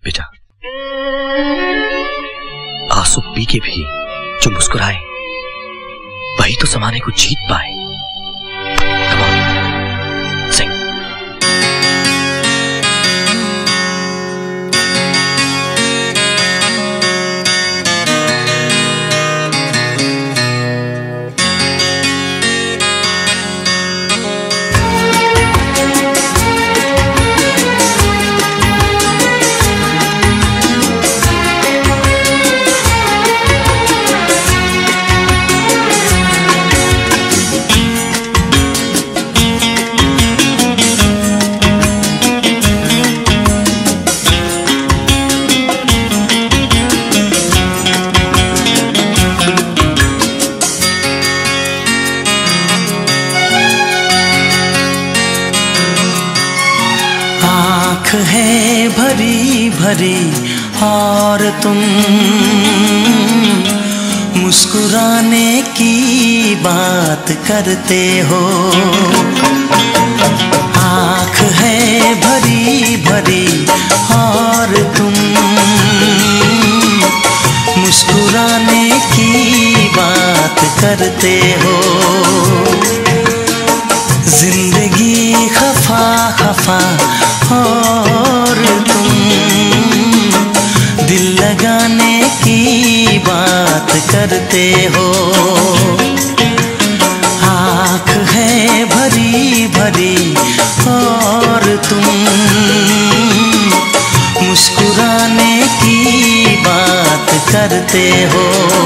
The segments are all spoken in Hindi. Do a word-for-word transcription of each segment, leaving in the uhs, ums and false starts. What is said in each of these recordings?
बेटा, आंसू पी के भी जो मुस्कुराए वही तो जमाने को जीत पाए। Come on, sing. आँख है भरी भरी और तुम मुस्कुराने की बात करते हो। आँख है भरी भरी और तुम मुस्कुराने की बात करते हो। जिंदगी खफा खफा और तुम दिल लगाने की बात करते हो। आँख है भरी भरी और तुम मुस्कुराने की बात करते हो।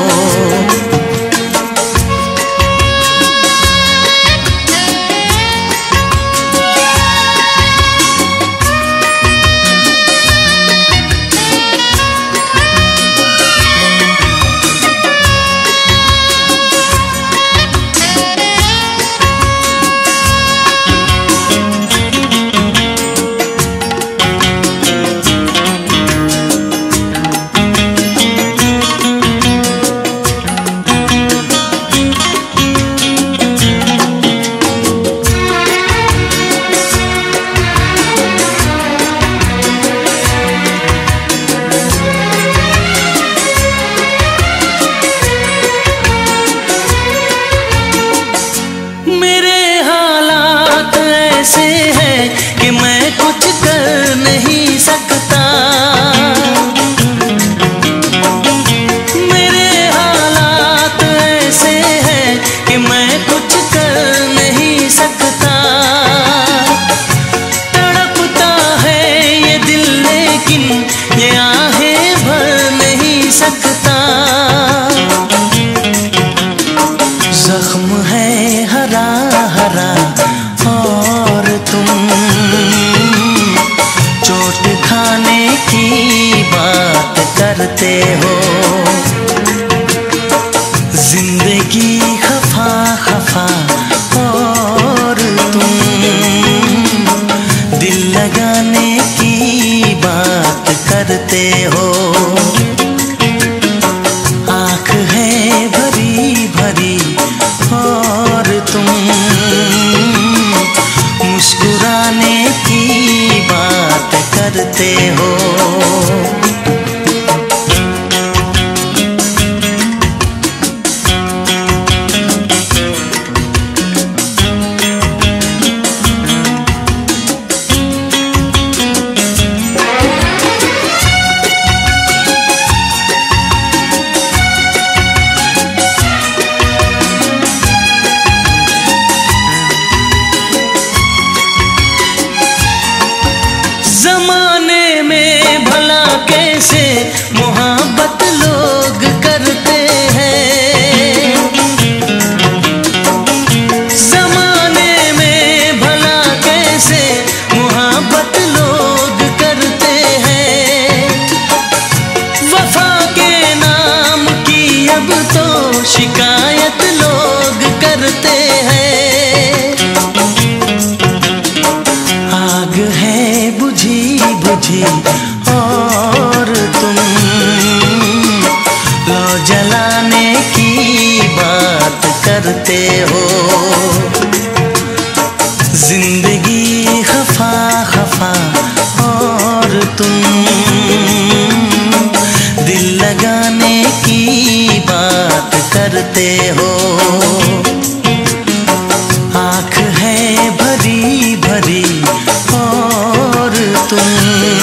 ऐसे है कि मैं कुछ कर नहीं सकता। मेरे हालात ऐसे हैं कि मैं कुछ कर नहीं सकता। तड़पता है ये दिल लेकिन ये आहें भर नहीं सकता। जख्म है हरा हरा और तुम चोट खाने की बात करते हो। जिंदगी खफा खफा और तुम दिल लगाने की बात करते हो। आँख है भरी भरी और तुम मुस्कुराने की बात करते हो। जमाने में भला कैसे मोहब्बत लोग करते हैं। जमाने में भला कैसे मोहब्बत लोग करते हैं। वफा के नाम की अब तो शिकायत लोग करते हैं। आग है बुझी बुझी और तुम लो जलाने की बात करते हो। जिंदगी खफा खफा और तुम करते हो। आँख है भरी भरी और तुम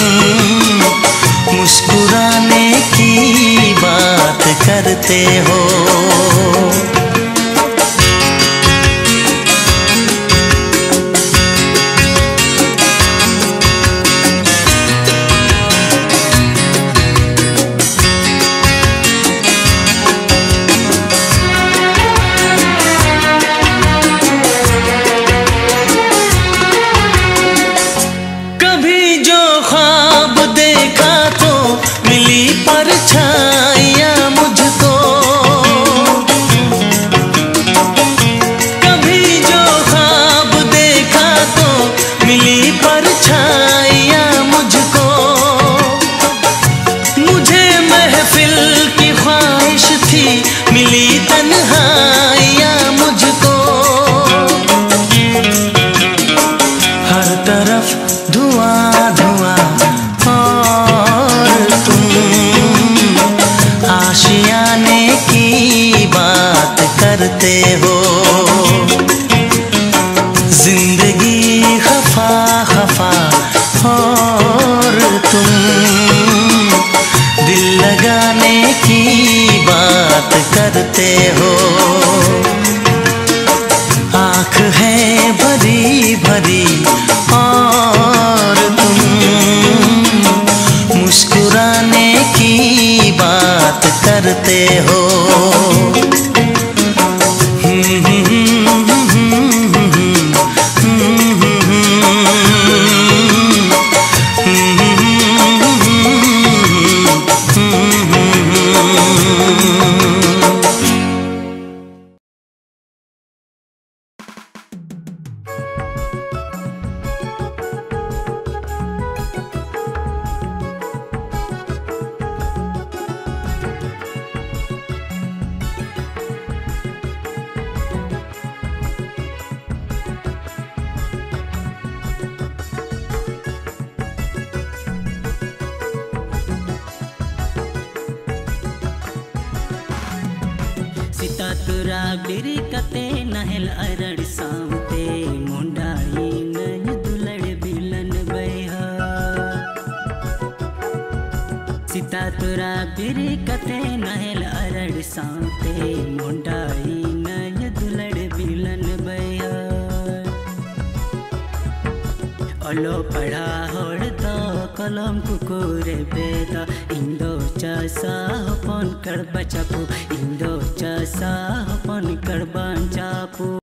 मुस्कुराने की बात करते हो। परछाइयाँ मुझको कभी जो ख्वाब देखा तो मिली परछाइयाँ मुझको। मुझे महफिल की ख्वाहिश थी मिली तन्हाइयाँ मुझको। हर तरफ धुआं धुआं आशियाने की बात करते हो। जिंदगी खफा खफा और तुम दिल लगाने की बात करते हो। आँख है भरी भरी और तुम मुस्कुराने की बात करते हो। सितातुरा बिरी कते नहल अरड़ सामते मुंडाई नन दुलड़ बिलन बैहा। सितातुरा बिरी कते नहल अरड़ सामते मुंडाई नन दुलड़ बिलन बैहा। ओलो पढ़ा होड़ तो कलम कुकुरे बेदा इंदो चसा पन कर बचापू इंदो चसा पन कर बचापू।